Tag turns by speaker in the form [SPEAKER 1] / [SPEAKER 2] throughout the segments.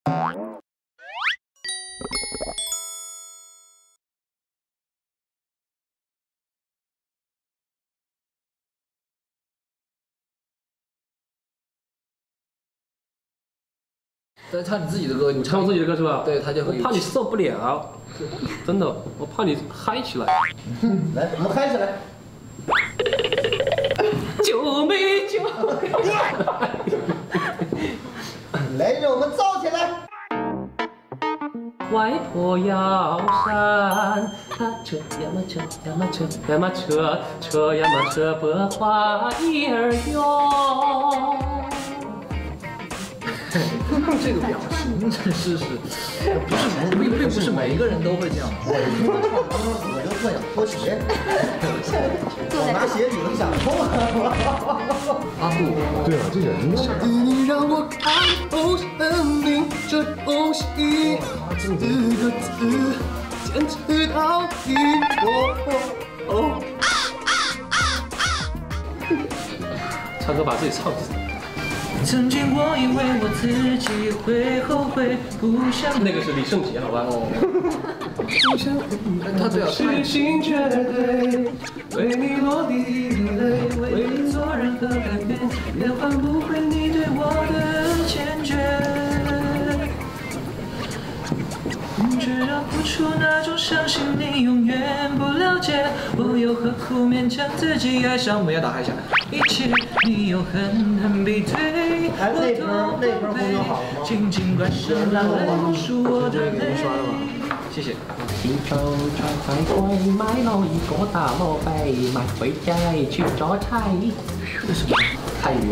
[SPEAKER 1] 在唱你自己的歌，你
[SPEAKER 2] 唱我自己的歌是吧？
[SPEAKER 1] 对，他就会。
[SPEAKER 2] 我怕你受不了，真的，我怕你嗨起来。
[SPEAKER 3] 来，我们嗨起来！
[SPEAKER 2] 救命！救命！
[SPEAKER 3] 来，让我们燥起来！
[SPEAKER 2] 外婆摇扇，车呀嘛车呀嘛车呀嘛车，车呀嘛车百花叶儿哟。
[SPEAKER 1] 这个表情真是并不是每一个人都会这样。
[SPEAKER 3] 我一听他唱歌，我就特想脱鞋，我拿鞋底都想脱。
[SPEAKER 1] 阿布，
[SPEAKER 4] 对啊，这人呢？
[SPEAKER 2] 你让我看透生命这东西，4个字，坚持到底。唱歌把自己唱死。
[SPEAKER 5] 曾经我以为我自己会后悔，不想
[SPEAKER 2] 那个是李圣杰，好吧？
[SPEAKER 1] 他最好
[SPEAKER 5] 痴心绝对，为你落地泪，为你做任何改变，也换不回你对我的坚决。只要付出那种伤心，你永远不了解。我又何苦勉强自己爱上？我要打开一下，一切你又狠狠逼退。我都被紧紧关上了泪，数我的泪。谢谢。
[SPEAKER 2] 起床快快快，买了一个大萝卜，买回家去做菜。
[SPEAKER 1] 这是什么？
[SPEAKER 2] 泰语。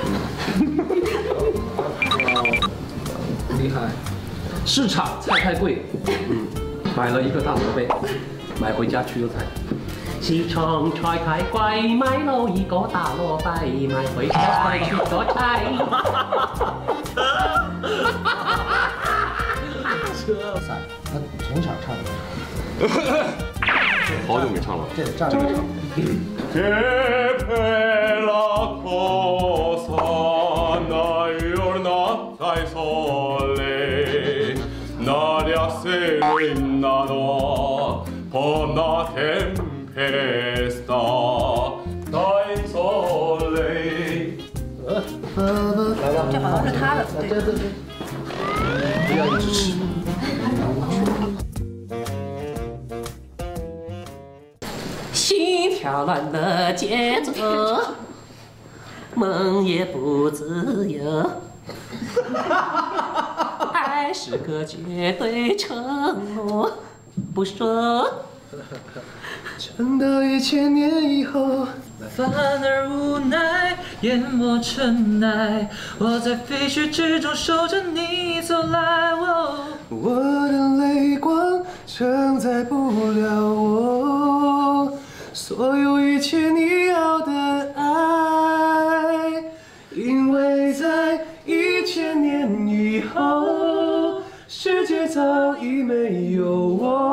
[SPEAKER 1] 厉害。
[SPEAKER 2] 市场菜太贵，买了一个大萝卜，买回家去做菜。起床快快快，买了一个大萝卜，买回家去做菜。
[SPEAKER 3] 他从小唱的，
[SPEAKER 4] 好久没唱了，
[SPEAKER 3] 这得站着唱。
[SPEAKER 6] 这好像是他的，对。
[SPEAKER 1] 不愿意支持。
[SPEAKER 2] 心跳乱了节奏，梦也不自由。爱是个绝对承诺，不说。
[SPEAKER 5] 撑到1000年以后，反而无奈，淹没尘埃。我在废墟之中守着你走来，我的泪光承载不了我所有一切你要的爱，因为在1000年以后，世界早已没有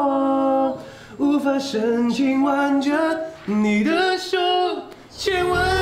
[SPEAKER 5] 我。无法深情挽着你的手，千万